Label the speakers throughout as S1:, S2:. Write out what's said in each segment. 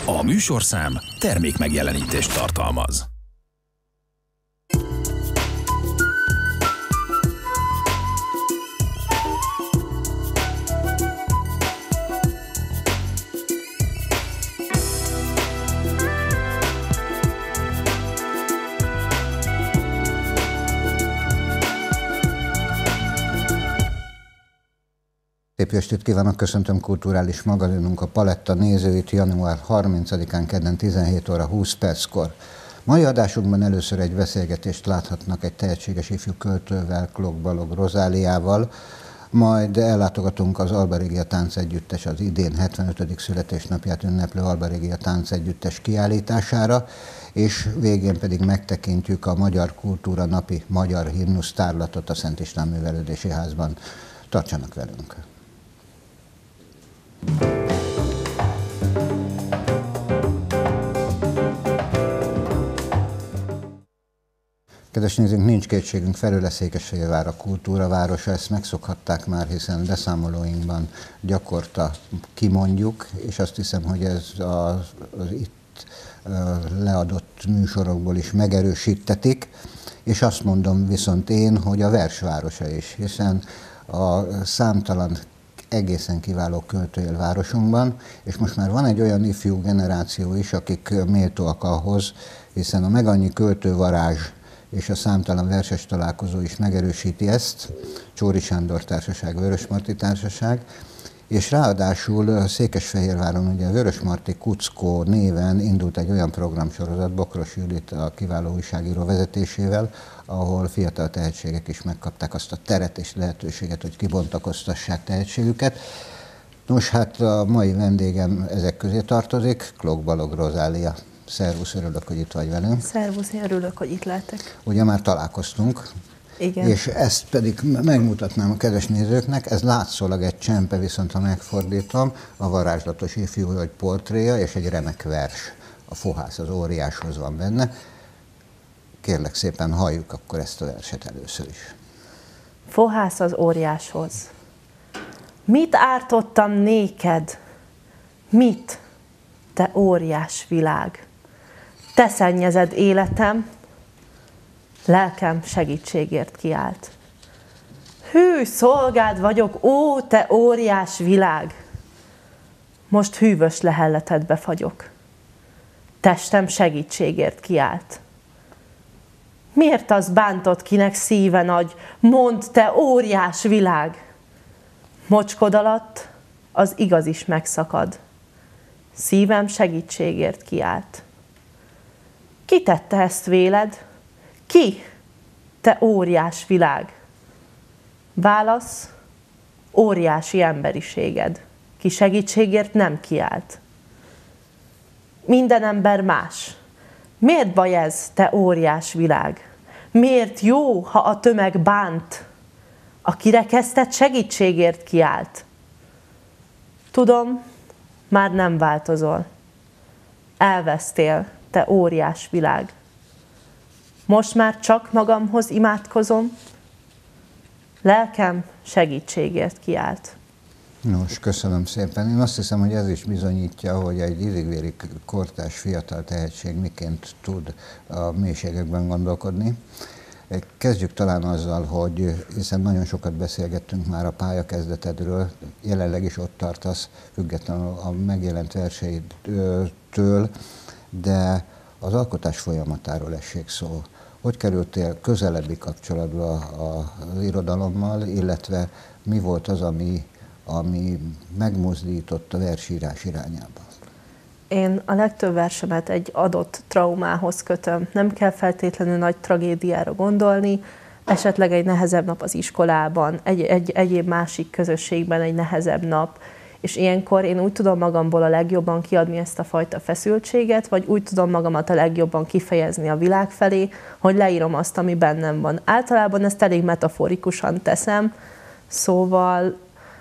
S1: A műsorszám termékmegjelenítést tartalmaz.
S2: Szép estét kívánok, köszöntöm kulturális magazinunk a Paletta nézőit január 30-án kedden 17 óra 20 perckor. Mai adásunkban először egy beszélgetést láthatnak egy tehetséges ifjú költővel, Klok Balogh Rozáliával, majd ellátogatunk az Alba Regia Táncegyüttes az idén 75. születésnapját ünneplő Alba Regia Táncegyüttes kiállítására, és végén pedig megtekintjük a Magyar Kultúra Napi magyar himnusz tárlatot a Szent István Művelődési Házban. Tartsanak velünk! Kedves nézőink, nincs kétségünk felőle, Székesfehérvár a kultúra városa, ezt megszokhatták már, hiszen beszámolóinkban gyakorta kimondjuk, és azt hiszem, hogy ez az itt leadott műsorokból is megerősítetik, és azt mondom viszont én, hogy a versvárosa is, hiszen a számtalan egészen kiváló költő él városunkban, és most már van egy olyan ifjú generáció is, akik méltóak ahhoz, hiszen a megannyi költővarázs és a számtalan verses találkozó is megerősíti ezt, Csóri Sándor Társaság, Vörösmarty Társaság, és ráadásul Székesfehérváron ugye a Vörösmarty Kuckó néven indult egy olyan programsorozat Bokros Judit a kiváló újságíró vezetésével, ahol fiatal tehetségek is megkapták azt a teret és lehetőséget, hogy kibontakoztassák tehetségüket. Nos, hát a mai vendégem ezek közé tartozik, Klok Balogh Rozália. Szervusz, örülök, hogy itt vagy velünk.
S3: Szervusz, én örülök, hogy itt lehetek.
S2: Ugye már találkoztunk.
S3: Igen.
S2: És ezt pedig megmutatnám a kedves nézőknek, ez látszólag egy csempe, viszont ha megfordítom, a varázslatos ifjú hölgy portréja és egy remek vers. A Fohász az óriáshoz van benne. Kérlek szépen, halljuk akkor ezt a verset először is.
S3: Fohász az óriáshoz. Mit ártottam néked? Mit, te óriás világ? Te szennyezed életem, lelkem segítségért kiált. Hű szolgád vagyok, ó, te óriás világ! Most hűvös lehelletedbe fagyok. Testem segítségért kiált. Miért az bántott, kinek szíve nagy? Mondd, te óriás világ! Mocskod alatt az igaz is megszakad. Szívem segítségért kiált. Ki tette ezt véled? Ki, te óriás világ? Válasz, óriási emberiséged, ki segítségért nem kiált. Minden ember más. Miért baj ez, te óriás világ? Miért jó, ha a tömeg bánt? A kirekesztett segítségért kiált. Tudom, már nem változol. Elvesztél, te óriás világ. Most már csak magamhoz imádkozom, lelkem segítségért kiált.
S2: Nos, köszönöm szépen. Én azt hiszem, hogy ez is bizonyítja, hogy egy izigvéri kortárs fiatal tehetség miként tud a mélységekben gondolkodni. Kezdjük talán azzal, hogy hiszen nagyon sokat beszélgettünk már a pályakezdetedről, jelenleg is ott tartasz, függetlenül a megjelent verseidtől, de az alkotás folyamatáról essék szó. Hogy kerültél közelebbi kapcsolatba az irodalommal, illetve mi volt az, ami megmozdított a versírás irányába?
S3: Én a legtöbb versemet egy adott traumához kötöm. Nem kell feltétlenül nagy tragédiára gondolni, esetleg egy nehezebb nap az iskolában, egy egyéb másik közösségben egy nehezebb nap, és ilyenkor én úgy tudom magamból a legjobban kiadni ezt a fajta feszültséget, vagy úgy tudom magamat a legjobban kifejezni a világ felé, hogy leírom azt, ami bennem van. Általában ezt elég metaforikusan teszem, szóval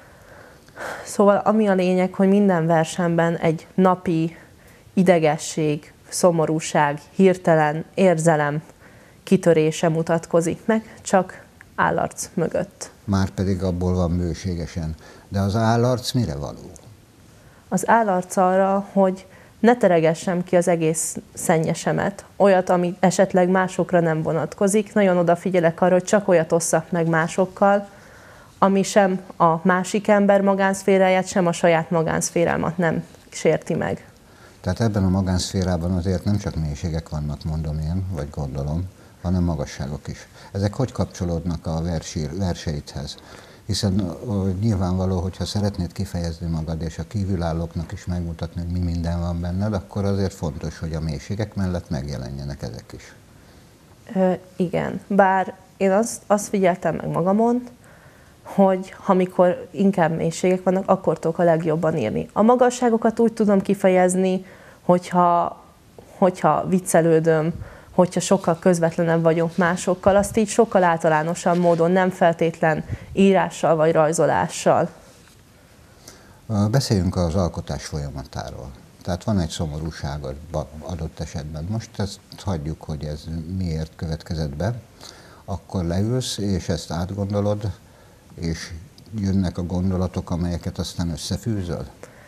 S3: ami a lényeg, hogy minden versemben egy napi idegesség, szomorúság, hirtelen érzelem kitörése mutatkozik meg, csak állarc mögött.
S2: Márpedig abból van bőségesen. De az állarc mire való?
S3: Az állarc arra, hogy ne teregessem ki az egész szennyesemet, olyat, ami esetleg másokra nem vonatkozik. Nagyon odafigyelek arra, hogy csak olyat osszak meg másokkal, ami sem a másik ember magánszféráját, sem a saját magánszférámat nem sérti meg.
S2: Tehát ebben a magánszférában azért nem csak mélységek vannak, mondom én, vagy gondolom, hanem magasságok is. Ezek hogy kapcsolódnak a verseidhez? Hiszen nyilvánvaló, hogyha szeretnéd kifejezni magad, és a kívülállóknak is megmutatni, hogy mi minden van benned, akkor azért fontos, hogy a mélységek mellett megjelenjenek ezek is.
S3: Igen, bár én azt figyeltem meg magamon, hogy amikor inkább mélységek vannak, akkor tudok a legjobban írni. A magasságokat úgy tudom kifejezni, hogyha viccelődöm, hogyha sokkal közvetlenebb vagyok másokkal, azt így sokkal általánosabb módon, nem feltétlen írással vagy rajzolással.
S2: Beszéljünk az alkotás folyamatáról. Tehát van egy szomorúság adott esetben. Most ezt hagyjuk, hogy ez miért következett be. Akkor leülsz, és ezt átgondolod, és jönnek a gondolatok, amelyeket aztán összefűzöl?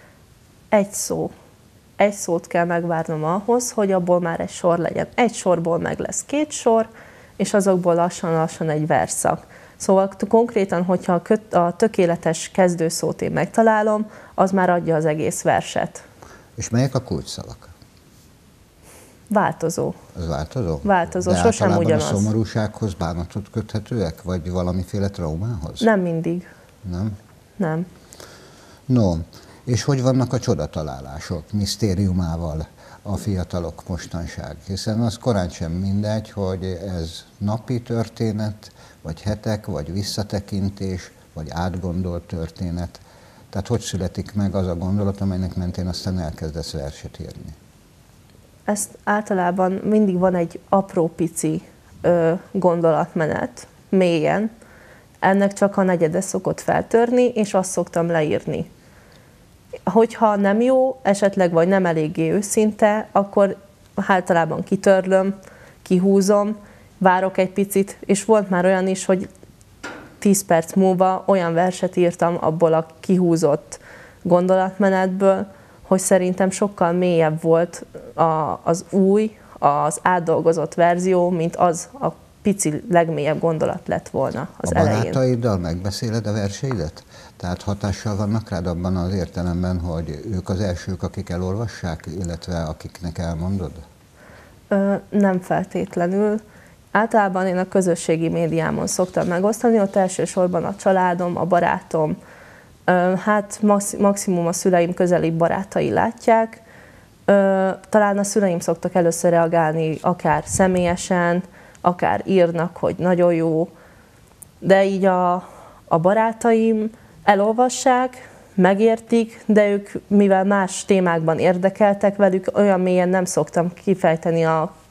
S2: Egy szót kell megvárnom ahhoz, hogy abból már egy sor legyen. Egy sorból meg lesz 2 sor, és azokból lassan-lassan egy versszak. Szóval konkrétan, hogyha a tökéletes kezdőszót én megtalálom, az már adja az egész verset. És melyek a kulcsszavak?
S3: Változó.
S2: Az változó?
S3: Változó,
S2: de
S3: sosem ugyanaz.
S2: A szomorúsághoz bánatot köthetőek, vagy valamiféle traumához?
S3: Nem mindig.
S2: Nem?
S3: Nem.
S2: No, és hogy vannak a csodatalálások misztériumával a fiatalok mostanság? Hiszen az korán sem mindegy, hogy ez napi történet, vagy hetek, vagy visszatekintés, vagy átgondolt történet. Tehát hogy születik meg az a gondolat, amelynek mentén aztán elkezdesz verset írni?
S3: Ezt általában mindig van egy apró pici gondolatmenet, mélyen. Ennek csak a negyede szokott feltörni, és azt szoktam leírni. Hogyha nem jó, esetleg vagy nem eléggé őszinte, akkor általában kitörlöm, kihúzom, várok egy picit, és volt már olyan is, hogy 10 perc múlva olyan verset írtam abból a kihúzott gondolatmenetből, hogy szerintem sokkal mélyebb volt az új, az átdolgozott verzió, mint az a pici legmélyebb gondolat lett volna az elején.
S2: A barátaiddal megbeszéled a verseidet? Tehát hatással vannak rád abban az értelemben, hogy ők az elsők, akik elolvassák, illetve akiknek elmondod?
S3: Nem feltétlenül. Általában én a közösségi médiámon szoktam megosztani, ott elsősorban a családom, a barátom, hát maximum a szüleim közeli barátai látják. Talán a szüleim szoktak először reagálni, akár személyesen, akár írnak, hogy nagyon jó, de így a barátaim elolvassák, megértik, de ők, mivel más témákban érdekeltek velük, olyan mélyen nem szoktam kifejteni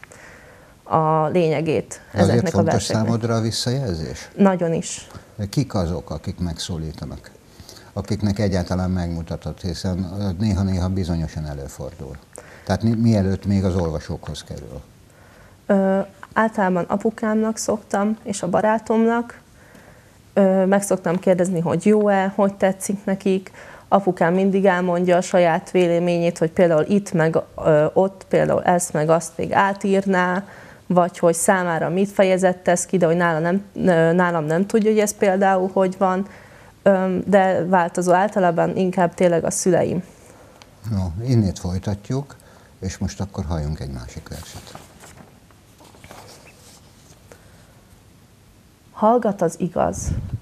S3: a lényegét ezeknek a verseknek.
S2: Fontos számodra a visszajelzés?
S3: Nagyon is.
S2: Kik azok, akik megszólítanak? Akiknek egyáltalán megmutatod, hiszen néha-néha bizonyosan előfordul. Tehát mielőtt még az olvasókhoz kerül.
S3: Általában apukámnak szoktam, és a barátomnak. Meg szoktam kérdezni, hogy jó-e, hogy tetszik nekik. Apukám mindig elmondja a saját véleményét, hogy például itt, meg ott, például ezt, meg azt még átírná, vagy hogy számára mit fejezett ez ki, de hogy nálam nem tudja, hogy ez például hogy van, de változó, általában inkább tényleg a szüleim.
S2: No, innét folytatjuk, és most akkor halljunk egy másik verset.
S3: Hallgat az igaz.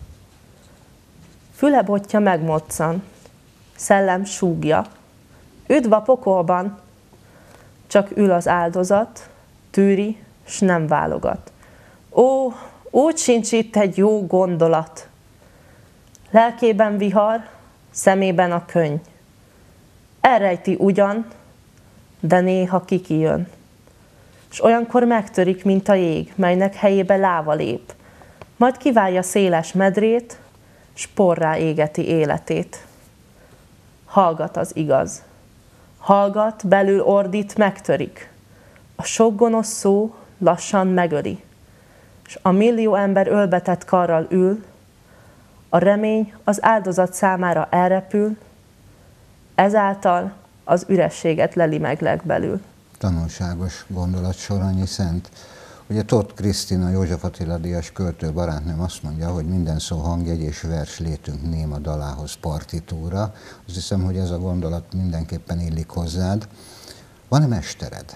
S3: Fülebotja megmoccan, szellem súgja. Üdv a pokolban, csak ül az áldozat, tűri, s nem válogat. Ó, úgy sincs itt egy jó gondolat. Lelkében vihar, szemében a könny. Elrejti ugyan, de néha kikijön. S olyankor megtörik, mint a jég, melynek helyébe láva lép. Majd kiválja széles medrét, s porrá égeti életét. Hallgat az igaz. Hallgat, belül ordít, megtörik. A sok gonosz szó lassan megöli. S a millió ember ölbetett karral ül, a remény az áldozat számára elrepül, ezáltal az ürességet leli meg legbelül.
S2: Tanulságos gondolat Soronyi Szent. Ugye Tóth Krisztina József Attila díjas költő barátnőm azt mondja, hogy minden szó hangjegy és vers létünk néma dalához partitúra. Azt hiszem, hogy ez a gondolat mindenképpen illik hozzád. Van-e mestered?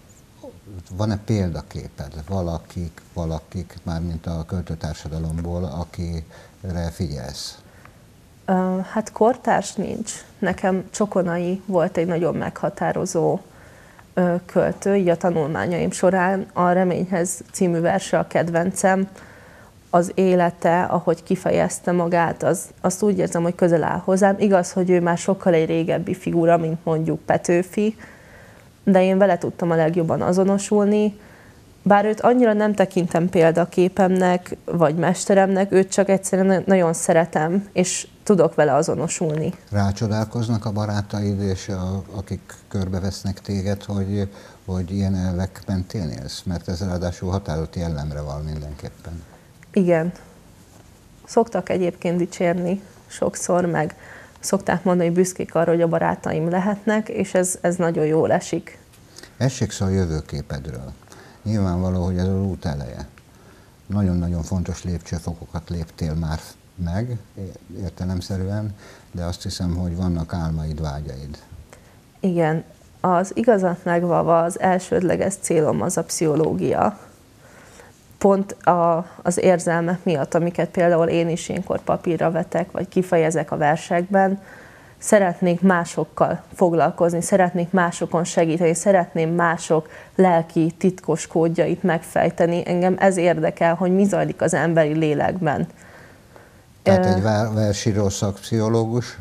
S2: Van-e példaképed? Valakik, mármint a költőtársadalomból, akire figyelsz?
S3: Hát kortárs nincs. Nekem Csokonai volt egy nagyon meghatározó költő, így a tanulmányaim során. A Reményhez című verse a kedvencem. Az élete, ahogy kifejezte magát, azt úgy érzem, hogy közel áll hozzám. Igaz, hogy ő már sokkal egy régebbi figura, mint mondjuk Petőfi, de én vele tudtam a legjobban azonosulni. Bár őt annyira nem tekintem példaképemnek, vagy mesteremnek, őt csak egyszerűen nagyon szeretem, és tudok vele azonosulni.
S2: Rácsodálkoznak a barátaid, és akik körbevesznek téged, hogy ilyen elvek mentén élsz? Mert ez ráadásul határozott jellemre van mindenképpen.
S3: Igen. Szoktak egyébként dicsérni sokszor, meg szokták mondani, hogy büszkék arra, hogy a barátaim lehetnek, és ez nagyon jól esik.
S2: Essék szó a jövőképedről. Nyilvánvaló, hogy ez az út eleje. Nagyon-nagyon fontos lépcsőfokokat léptél már meg, értelemszerűen, de azt hiszem, hogy vannak álmaid, vágyaid. Igen.
S3: Az igazat megvalva az elsődleges célom az a pszichológia. Pont az érzelmek miatt, amiket például én is ilyenkor papírra vetek, vagy kifejezek a versekben, szeretnék másokkal foglalkozni, szeretnék másokon segíteni, szeretném mások lelki titkos kódjait megfejteni. Engem ez érdekel, hogy mi zajlik az emberi lélekben.
S2: Tehát egy versíró szakpszichológus?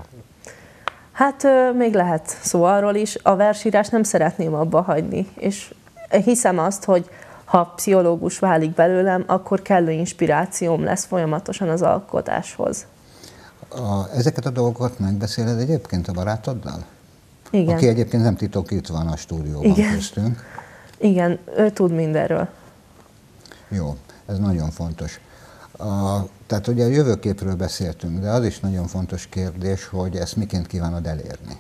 S3: Hát még lehet szó arról is. A versírást nem szeretném abba hagyni, és hiszem azt, hogy ha pszichológus válik belőlem, akkor kellő inspirációm lesz folyamatosan az alkotáshoz.
S2: Ezeket a dolgokat megbeszéled egyébként a barátoddal?
S3: Igen.
S2: Aki egyébként nem titok, itt van a stúdióban köztünk.
S3: Igen, ő tud mindenről.
S2: Jó, ez nagyon fontos. Tehát ugye a jövőképről beszéltünk, de az is nagyon fontos kérdés, hogy ezt miként kívánod elérni.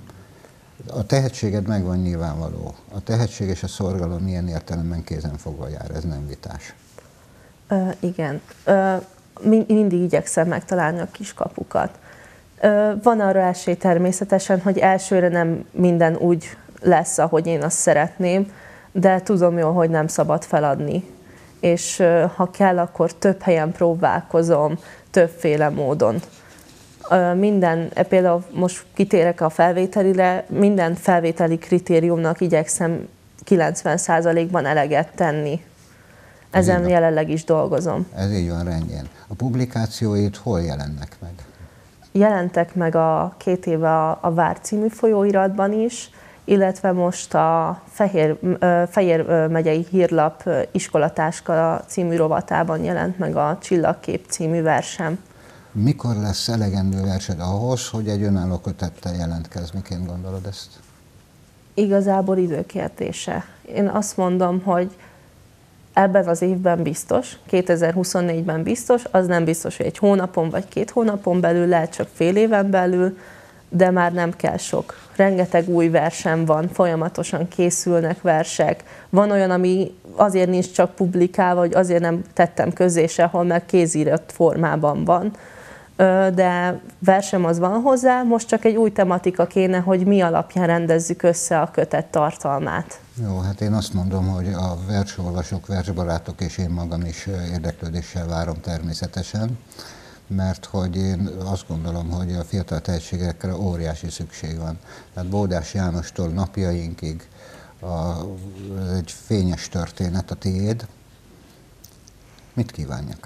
S2: A tehetséged megvan nyilvánvaló. A tehetség és a szorgalom ilyen értelemben kézenfogva jár, ez nem vitás.
S3: Igen. Mindig igyekszem megtalálni a kiskapukat. Van arra esély természetesen, hogy elsőre nem minden úgy lesz, ahogy én azt szeretném, de tudom jól, hogy nem szabad feladni. És ha kell, akkor több helyen próbálkozom, többféle módon. Például most kitérek a felvételire, minden felvételi kritériumnak igyekszem 90%-ban eleget tenni. Ezen jelenleg is dolgozom.
S2: Ez így van, rendjén. A publikációid hol jelennek meg?
S3: Jelentek meg 2 éve a Vár című folyóiratban is, illetve most a Fejér megyei hírlap Iskolatáska című rovatában jelent meg a Csillagkép című versem.
S2: Mikor lesz elegendő versed ahhoz, hogy egy önálló kötettel jelentkezz? Miként gondolod ezt?
S3: Igazából időkérdése. Én azt mondom, hogy ebben az évben biztos, 2024-ben biztos, az nem biztos, hogy 1 hónapon vagy 2 hónapon belül, lehet csak fél éven belül, de már nem kell sok. Rengeteg új versem van, folyamatosan készülnek versek. Van olyan, ami azért nincs csak publikálva, vagy azért nem tettem közzé sehol, mert kézírt formában van. De versem az van hozzá, most csak egy új tematika kéne, hogy mi alapján rendezzük össze a kötet tartalmát.
S2: Jó, hát én azt mondom, hogy a versolvasók, versbarátok és én magam is érdeklődéssel várom természetesen, mert hogy én azt gondolom, hogy a fiatal tehetségekre óriási szükség van. Tehát Bódás Jánostól napjainkig ez egy fényes történet a tiéd. Mit kívánjak?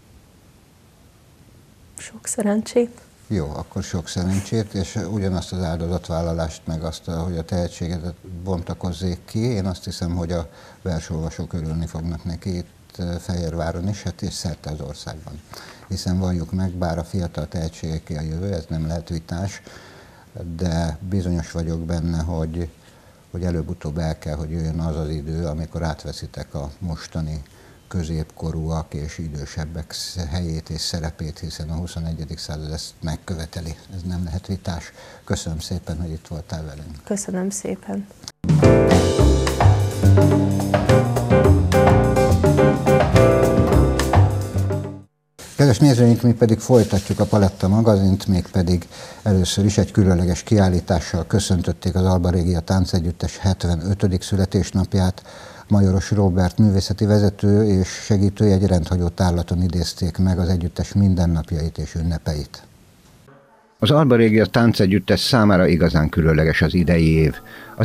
S3: Sok szerencsét.
S2: Jó, akkor sok szerencsét, és ugyanazt az áldozatvállalást, meg azt, hogy a tehetségedet bontakozzék ki. Én azt hiszem, hogy a versolvasók örülni fognak neki itt Fehérváron is, hát és szerte az országban. Hiszen valljuk meg, bár a fiatal tehetségeké a jövő, ez nem lehet vitás, de bizonyos vagyok benne, hogy előbb-utóbb el kell, hogy jöjjön az az idő, amikor átveszitek a mostani középkorúak és idősebbek helyét és szerepét, hiszen a 21. század ezt megköveteli. Ez nem lehet vitás. Köszönöm szépen, hogy itt voltál velünk.
S3: Köszönöm szépen.
S2: Kedves nézőink, mi pedig folytatjuk a Paletta magazint, mégpedig először is egy különleges kiállítással köszöntötték az Alba Regia Táncegyüttes 75. születésnapját. Majoros Róbert művészeti vezető és segítője egy rendhagyó tárlaton idézték meg az együttes mindennapjait és ünnepeit. Az Alba Regia Táncegyüttes számára igazán különleges az idei év. Az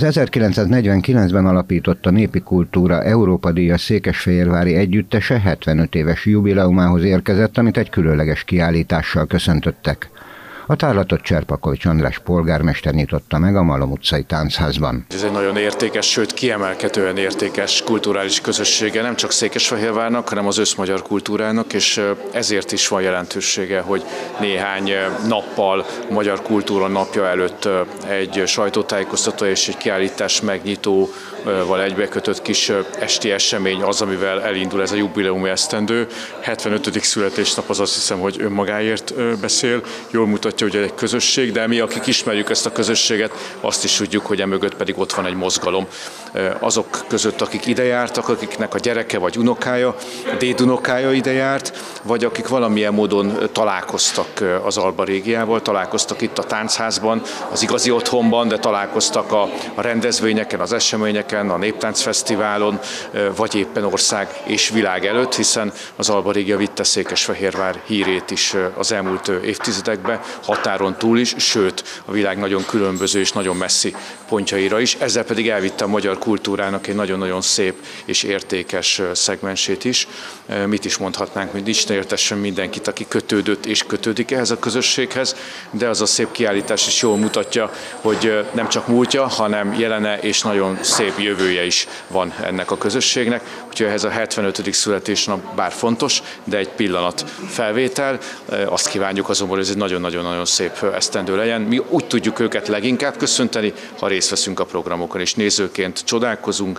S2: 1949-ben alapított a Népi Kultúra Európa-díjas székesfehérvári együttese 75 éves jubileumához érkezett, amit egy különleges kiállítással köszöntöttek. A tárlatot Cserpakovics András polgármester nyitotta meg a Malom utcai táncházban.
S4: Ez egy nagyon értékes, sőt kiemelkedően értékes kulturális közössége nem csak Székesfehérvárnak, hanem az összmagyar kultúrának, és ezért is van jelentősége, hogy néhány nappal a Magyar Kultúra napja előtt egy sajtótájékoztató és egy kiállítás megnyitóval egybekötött kis esti esemény az, amivel elindul ez a jubileumi esztendő. 75. születésnap az azt hiszem, hogy önmagáért beszél, jól mutatja, hogy egy közösség, de mi, akik ismerjük ezt a közösséget, azt is tudjuk, hogy emögött pedig ott van egy mozgalom. Azok között, akik ide jártak, akiknek a gyereke vagy unokája, dédunokája ide járt, vagy akik valamilyen módon találkoztak az Alba Régiával, találkoztak itt a táncházban, az igazi otthonban, de találkoztak a rendezvényeken, az eseményeken, a Néptáncfesztiválon, vagy éppen ország és világ előtt, hiszen az Alba Régia vitte Székesfehérvár hírét is az elmúlt évtizedekben, határon túl is, sőt a világ nagyon különböző és nagyon messzi pontjaira is, ezzel pedig elvitte a magyar kultúrának egy nagyon-nagyon szép és értékes szegmensét is. Mit is mondhatnánk, hogy Isten értessen mindenkit, aki kötődött és kötődik ehhez a közösséghez, de az a szép kiállítás is jól mutatja, hogy nem csak múltja, hanem jelene és nagyon szép jövője is van ennek a közösségnek. Úgyhogy ehhez a 75. születésnap bár fontos, de egy pillanat felvétel. Azt kívánjuk azonban, hogy ez egy nagyon-nagyon szép esztendő legyen. Mi úgy tudjuk őket leginkább köszönteni, ha részt veszünk a programokon, és nézőként csodálkozunk,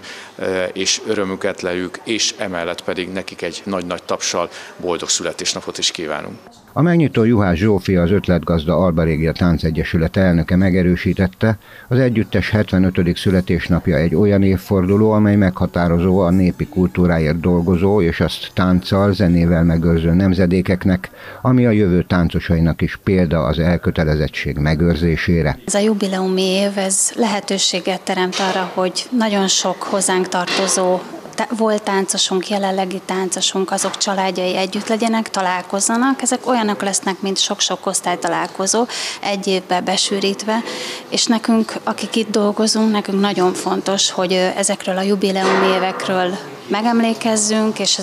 S4: és örömüket leljük, és emellett pedig nekik egy nagy-nagy tapssal boldog születésnapot is kívánunk.
S2: A megnyitó Juhász Zsófia, az Ötletgazda Alba Regia Táncegyesület elnöke megerősítette, az együttes 75. születésnapja egy olyan évforduló, amely meghatározó a népi kultúráért dolgozó és azt tánccal, zenével megőrző nemzedékeknek, ami a jövő táncosainak is példa az elkötelezettség megőrzésére.
S5: Ez a jubileumi év, ez lehetőséget teremt arra, hogy nagyon sok hozzánk tartozó volt táncosunk, jelenlegi táncosunk, azok családjai együtt legyenek, találkozzanak. Ezek olyanok lesznek, mint sok-sok osztálytalálkozó, egy évbe besűrítve, és nekünk, akik itt dolgozunk, nekünk nagyon fontos, hogy ezekről a jubileumi évekről megemlékezzünk, és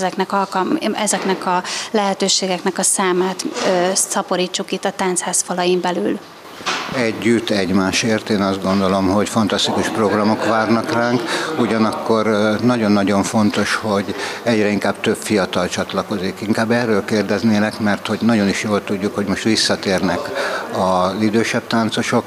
S5: ezeknek a lehetőségeknek a számát szaporítsuk itt a táncház falain belül.
S2: Együtt, egymásért, én azt gondolom, hogy fantasztikus programok várnak ránk, ugyanakkor nagyon-nagyon fontos, hogy egyre inkább több fiatal csatlakozik. Inkább erről kérdeznélek, mert hogy nagyon is jól tudjuk, hogy most visszatérnek az idősebb táncosok,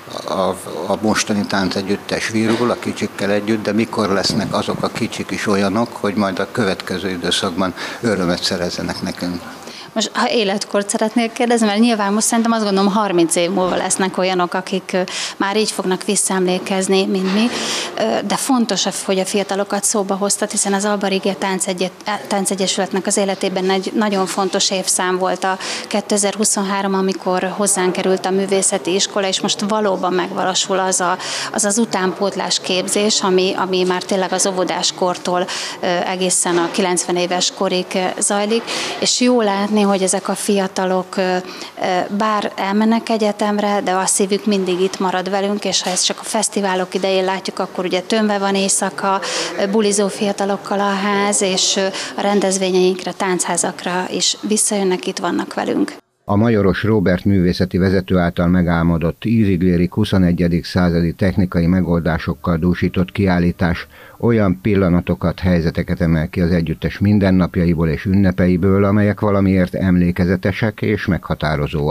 S2: a mostani táncegyüttes virul a kicsikkel együtt, de mikor lesznek azok a kicsik is olyanok, hogy majd a következő időszakban örömet szerezzenek nekünk?
S5: Most, ha életkort szeretnék kérdezni, mert nyilván most szerintem azt gondolom 30 év múlva lesznek olyanok, akik már így fognak visszaemlékezni, mint mi, de fontos, hogy a fiatalokat szóba hoztat, hiszen az Alba Regia Táncegyesületnek az életében egy nagyon fontos évszám volt a 2023, amikor hozzánk került a művészeti iskola, és most valóban megvalósul az utánpótlás képzés, ami már tényleg az óvodáskortól egészen a 90 éves korig zajlik, és jó látni, hogy ezek a fiatalok bár elmennek egyetemre, de a szívük mindig itt marad velünk, és ha ezt csak a fesztiválok idején látjuk, akkor ugye tömve van éjszaka, bulizó fiatalokkal a ház, és a rendezvényeinkre, táncházakra is visszajönnek, itt vannak velünk.
S2: A Majoros Róbert művészeti vezető által megálmodott ízig-vérig 21. századi technikai megoldásokkal dúsított kiállítás olyan pillanatokat, helyzeteket emel ki az együttes mindennapjaiból és ünnepeiből, amelyek valamiért emlékezetesek és meghatározóak.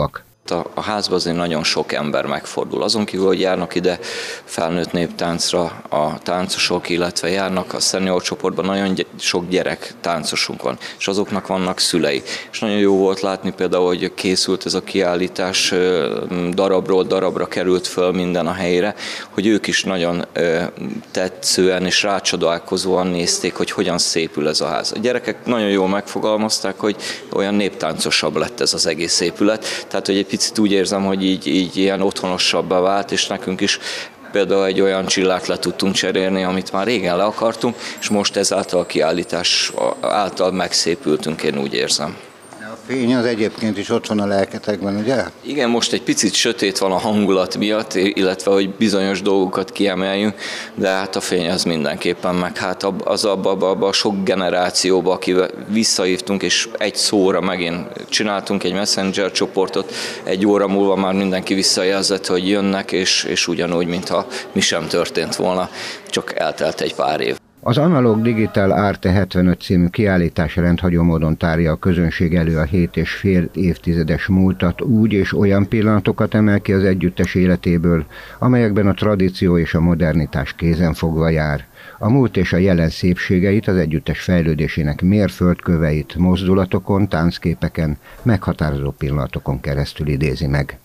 S6: A házban azért nagyon sok ember megfordul. Azon kívül, hogy járnak ide felnőtt néptáncra a táncosok, illetve járnak a senior csoportban, nagyon sok gyerek táncosunk van, és azoknak vannak szülei. És nagyon jó volt látni például, hogy készült ez a kiállítás, darabról darabra került föl minden a helyre, hogy ők is nagyon tetszően és rácsodálkozóan nézték, hogy hogyan szépül ez a ház. A gyerekek nagyon jól megfogalmazták, hogy olyan néptáncosabb lett ez az egész épület, tehát hogy egy picit úgy érzem, hogy így ilyen otthonosabbá vált, és nekünk is például egy olyan csillát le tudtunk cserélni, amit már régen le akartunk, és most ezáltal a kiállítás által megszépültünk, én úgy érzem.
S2: A fény az egyébként is ott van a lelketekben, ugye? Igen,
S6: most egy picit sötét van a hangulat miatt, illetve hogy bizonyos dolgokat kiemeljünk, de hát a fény az mindenképpen, meg hát abban a sok generációban, akivel visszahívtunk, és egy szóra megint csináltunk egy messenger csoportot, egy óra múlva már mindenki visszajelzett, hogy jönnek, és ugyanúgy, mintha mi sem történt volna, csak eltelt egy pár év.
S2: Az Analog Digital Arte 75 című kiállítás rendhagyó módon tárja a közönség elő a 7,5 évtizedes múltat, úgy és olyan pillanatokat emel ki az együttes életéből, amelyekben a tradíció és a modernitás kézenfogva jár. A múlt és a jelen szépségeit, az együttes fejlődésének mérföldköveit mozdulatokon, táncképeken, meghatározó pillanatokon keresztül idézi meg.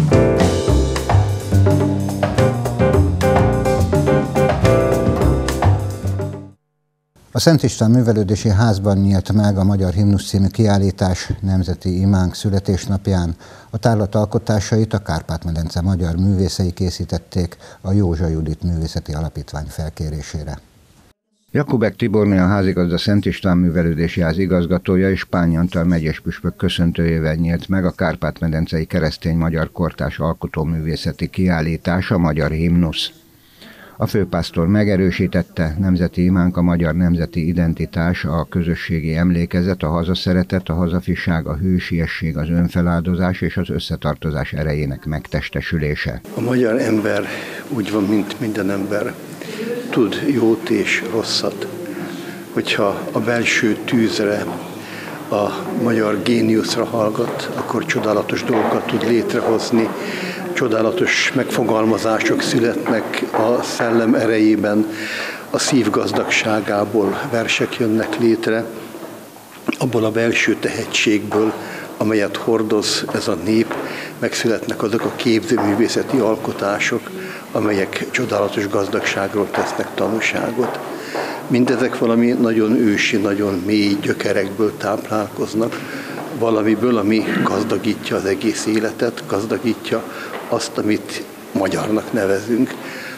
S2: A Szent István Művelődési Házban nyílt meg a Magyar Himnusz című kiállítás nemzeti imánk születésnapján. A tárlat alkotásait a Kárpát-medence magyar művészei készítették a Józsa Judit Művészeti Alapítvány felkérésére. Jakubek Tiborné, a házigazda Szent István Művelődési Ház igazgatója és Pányi Antal megyéspüspök köszöntőjével nyílt meg a Kárpát-medencei keresztény magyar kortárs alkotóművészeti kiállítás, a Magyar Himnusz. A főpásztor megerősítette, nemzeti imánk a magyar nemzeti identitás, a közösségi emlékezet, a hazaszeretet, a hazafiság, a hősiesség, az önfeláldozás és az összetartozás erejének megtestesülése.
S7: A magyar ember úgy van, mint minden ember, tud jót és rosszat. Hogyha a belső tűzre, a magyar géniuszra hallgat, akkor csodálatos dolgokat tud létrehozni, csodálatos megfogalmazások születnek a szellem erejében, a szív gazdagságából versek jönnek létre, abból a belső tehetségből, amelyet hordoz ez a nép, megszületnek azok a képzőművészeti alkotások, amelyek csodálatos gazdagságról tesznek tanúságot. Mindezek valami nagyon ősi, nagyon mély gyökerekből táplálkoznak, valamiből, ami gazdagítja az egész életet, gazdagítja azt, amit magyarnak nevezünk.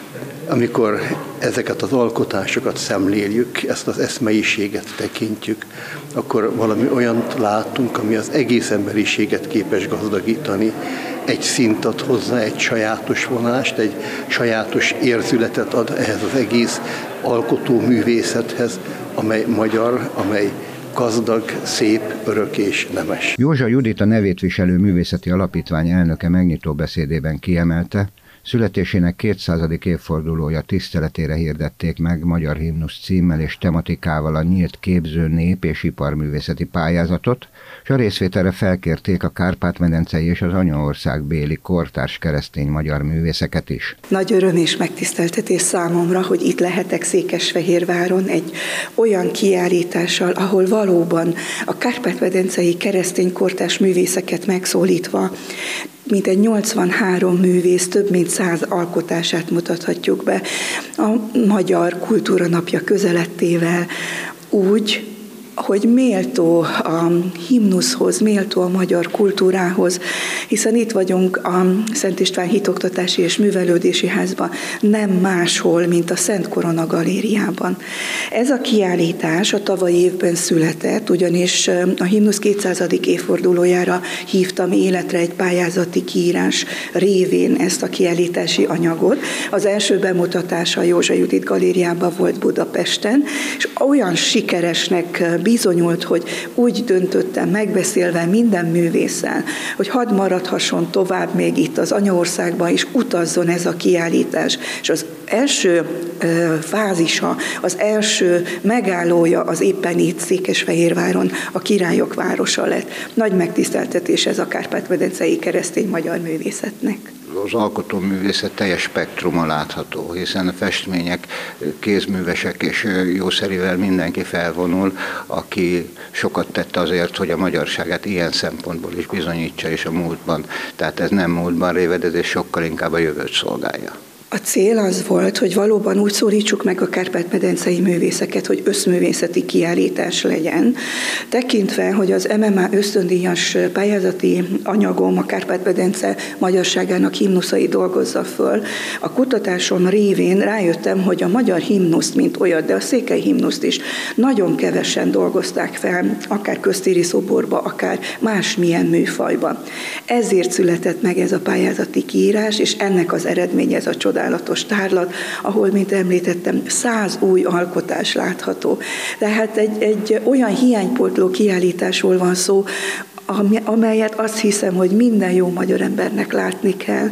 S7: Amikor ezeket az alkotásokat szemléljük, ezt az eszmeiséget tekintjük, akkor valami olyant látunk, ami az egész emberiséget képes gazdagítani. Egy szint ad hozzá, egy sajátos vonást, egy sajátos érzületet ad ehhez az egész alkotóművészethez, amely magyar, amely gazdag, szép, örök és nemes.
S2: Józsa Judit, a nevét viselő művészeti alapítvány elnöke megnyitó beszédében kiemelte, születésének 200. évfordulója tiszteletére hirdették meg Magyar Himnusz címmel és tematikával a nyílt képző nép- és iparművészeti pályázatot, és a részvételre felkérték a Kárpát-medencei és az anyaországbéli kortárs keresztény magyar művészeket is.
S8: Nagy öröm és megtiszteltetés számomra, hogy itt lehetek Székesfehérváron egy olyan kiállítással, ahol valóban a Kárpát-medencei keresztény kortárs művészeket megszólítva mintegy 83 művész, több mint 100 alkotását mutathatjuk be a Magyar Kultúra Napja közelettével úgy, hogy méltó a himnuszhoz, méltó a magyar kultúrához, hiszen itt vagyunk a Szent István Hitoktatási és Művelődési Házban, nem máshol, mint a Szent Korona Galériában. Ez a kiállítás a tavalyi évben született, ugyanis a himnusz 200. évfordulójára hívtam életre egy pályázati kiírás révén ezt a kiállítási anyagot. Az első bemutatása a Józsa Judit Galériában volt Budapesten, és olyan sikeresnek bizonyult, hogy úgy döntöttem, megbeszélve minden művésszel, hogy hadd maradhasson tovább még itt az anyaországban is, utazzon ez a kiállítás. És az első fázisa, az első megállója az éppen itt Székesfehérváron a Királyok városa lett. Nagy megtiszteltetés ez a kárpát-medencei keresztény magyar művészetnek.
S2: Az alkotóművészet teljes spektruma látható, hiszen a festmények, kézművesek és jószerivel mindenki felvonul, aki sokat tett azért, hogy a magyarságát ilyen szempontból is bizonyítsa, és a múltban. Tehát ez nem múltban révedez, és sokkal inkább a jövőt szolgálja.
S8: A cél az volt, hogy valóban úgy szólítsuk meg a kárpát-medencei művészeket, hogy összművészeti kiállítás legyen. Tekintve, hogy az MMA ösztöndíjas pályázati anyagom a Kárpát-medence magyarságának himnuszai dolgozza föl, a kutatásom révén rájöttem, hogy a magyar himnuszt, mint olyat, de a székely himnuszt is nagyon kevesen dolgozták fel, akár köztéri szoborba, akár másmilyen műfajba. Ezért született meg ez a pályázati kiírás, és ennek az eredménye ez a csodálatos tárlat, ahol, mint említettem, 100 új alkotás látható. Tehát egy olyan hiánypótló kiállításról van szó, amelyet azt hiszem, hogy minden jó magyar embernek látni kell.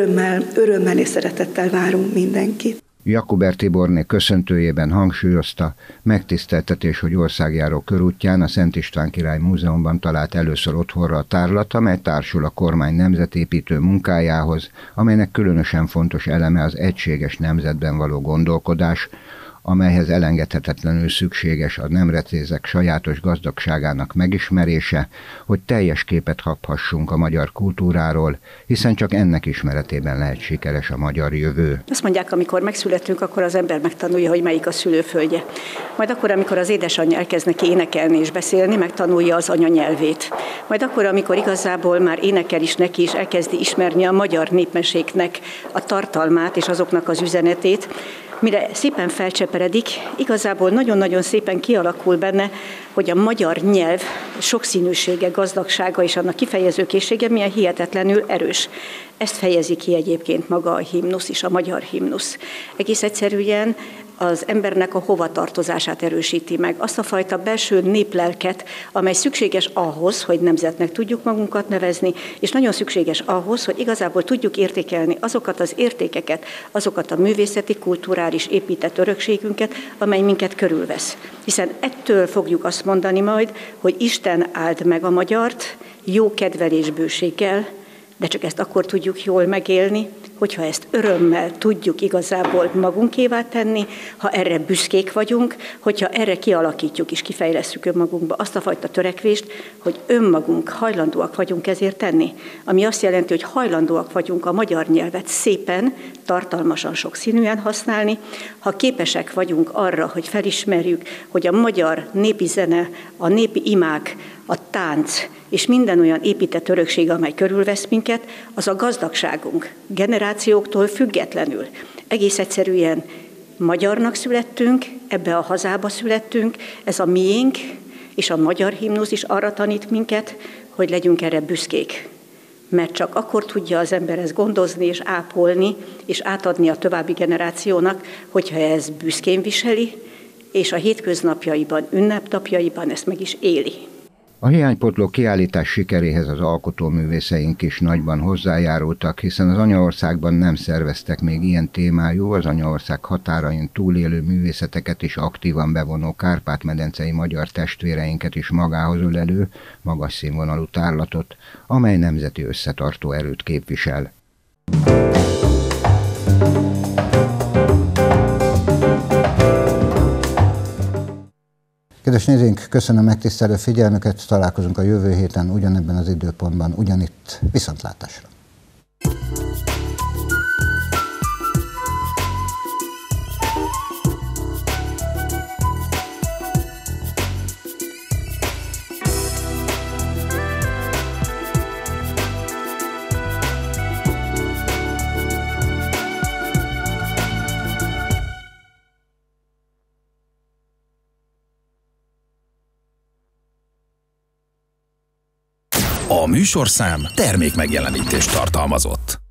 S8: Örömmel és szeretettel várunk mindenkit.
S2: Jakuber Tiborné köszöntőjében hangsúlyozta, megtiszteltetés, hogy országjáró körútján a Szent István Király Múzeumban talált először otthonra a tárlat, amely társul a kormány nemzetépítő munkájához, amelynek különösen fontos eleme az egységes nemzetben való gondolkodás, amelyhez elengedhetetlenül szükséges a nemrecézek sajátos gazdagságának megismerése, hogy teljes képet kaphassunk a magyar kultúráról, hiszen csak ennek ismeretében lehet sikeres a magyar jövő.
S9: Azt mondják, amikor megszületünk, akkor az ember megtanulja, hogy melyik a szülőföldje. Majd akkor, amikor az édesanyja elkezd neki énekelni és beszélni, megtanulja az anyanyelvét. Majd akkor, amikor igazából már énekel is neki, és elkezdi ismerni a magyar népmeséknek a tartalmát és azoknak az üzenetét, mire szépen felcseperedik, igazából nagyon-nagyon szépen kialakul benne, hogy a magyar nyelv sokszínűsége, gazdagsága és annak kifejezőkészsége milyen hihetetlenül erős. Ezt fejezi ki egyébként maga a himnusz is, a magyar himnusz. Egész egyszerűen az embernek a hovatartozását erősíti meg, azt a fajta belső néplelket, amely szükséges ahhoz, hogy nemzetnek tudjuk magunkat nevezni, és nagyon szükséges ahhoz, hogy igazából tudjuk értékelni azokat az értékeket, azokat a művészeti, kulturális épített örökségünket, amely minket körülvesz. Hiszen ettől fogjuk azt mondani majd, hogy Isten áld meg a magyart jó kedvel és bőséggel, de csak ezt akkor tudjuk jól megélni, hogyha ezt örömmel tudjuk igazából magunkévá tenni, ha erre büszkék vagyunk, hogyha erre kialakítjuk és kifejlesszük önmagunkba azt a fajta törekvést, hogy önmagunk hajlandóak vagyunk ezért tenni. Ami azt jelenti, hogy hajlandóak vagyunk a magyar nyelvet szépen, tartalmasan, sokszínűen használni, ha képesek vagyunk arra, hogy felismerjük, hogy a magyar népi zene, a népi imák, a tánc és minden olyan épített örökség, amely körülvesz minket, az a gazdagságunk, generációktól függetlenül. Egész egyszerűen magyarnak születtünk, ebbe a hazába születtünk, ez a miénk, és a magyar himnusz is arra tanít minket, hogy legyünk erre büszkék. Mert csak akkor tudja az ember ezt gondozni és ápolni, és átadni a további generációnak, hogyha ez büszkén viseli, és a hétköznapjaiban, ünnepnapjaiban ezt meg is éli.
S2: A hiánypótló kiállítás sikeréhez az alkotóművészeink is nagyban hozzájárultak, hiszen az anyaországban nem szerveztek még ilyen témájú, az anyaország határain túlélő művészeteket is aktívan bevonó kárpát-medencei magyar testvéreinket is magához ölelő, magas színvonalú tárlatot, amely nemzeti összetartó erőt képvisel. Kedves nézőink, köszönöm megtisztelő figyelmüket, találkozunk a jövő héten ugyanebben az időpontban, ugyanitt. Viszontlátásra!
S1: A műsorszám termékmegjelenítést tartalmazott.